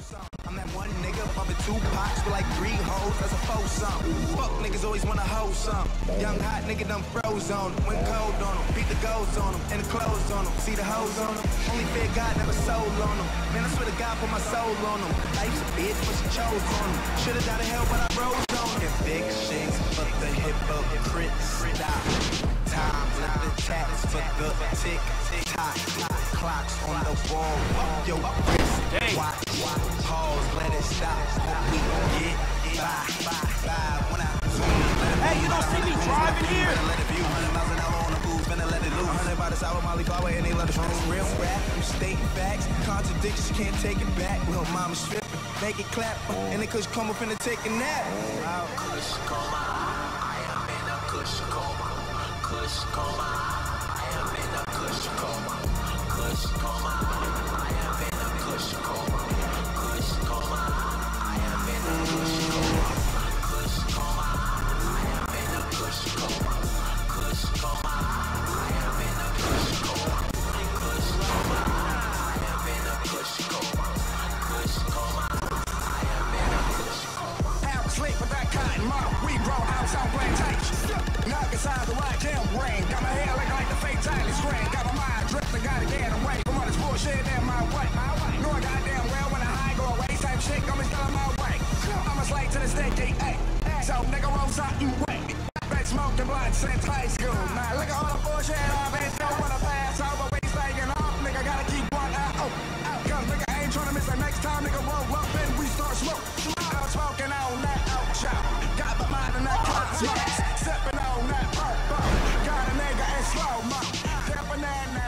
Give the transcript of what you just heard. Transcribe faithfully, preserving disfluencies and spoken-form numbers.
I'm that one nigga bumping two pots with like three hoes as a four something. Fuck niggas always wanna hold something. Young hot nigga done froze on them. Went cold on them. Beat the goals on them. And the clothes on them. See the hoes on them. Only fear God never sold on them. Man, I swear to God put my soul on them. Life's a bitch but she chose on them. Should've died of hell but I rose on them. Get big shakes for the hypocrites. Stop. Time let the tats for the tick tock. Clocks on the wall. Yo, wrist. Watch. Pause. Let it stop. We get by. By. When I zoom. Hey, you don't see me driving here? Let it view. one hundred miles an hour on the booth. Finna let it loose. one hundred by the sour Molly flower and they let us run. Real rap. I'm stating facts. Contradictions. Can't take it back. Little mama stripping. Make it clap. And they kush coma finna take a nap. Kush coma. I am in a kush coma. Kush coma. I am in a kush coma. Kush coma. I am in a kush coma. Kush coma. I am in a kush coma. Kush coma. I am in a kush coma. Kush coma. I am in a kush coma. Kush coma. I am in a kush coma. Kush coma. I am in a kush coma. Out sleep with that cotton mouth. We grow house on plantation. Knock inside the white gym ring. Got my hair looking like the fake Tyler screen. Got my mind drifting, gotta get away from all this bullshit in my way. Know I goddamn well when I high go away. Type shit gonna be still on my way. I'm a slave to the sticky, ayy. So nigga roll something wet. Been smoking blood since high school. Now look at all the bullshit I've been through. Wanna pass over, we staying off. Nigga gotta keep one eye open. Cause nigga ain't tryna miss the next time. Nigga roll up and we start smoke. I'm smoking on that out chop. Got my mind in that cosmos. Sipping on that purple. Got a nigga in slow mo. Dipping in that.